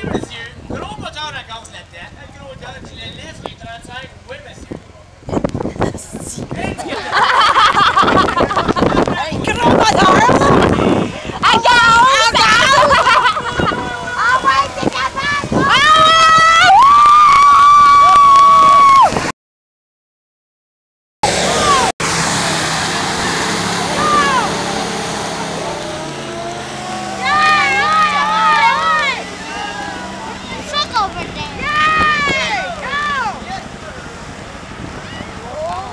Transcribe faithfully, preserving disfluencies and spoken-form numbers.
Merci, monsieur. Gros moteur à gaz là-dedans. Un gros Dodge, le liste, les trente-cinq.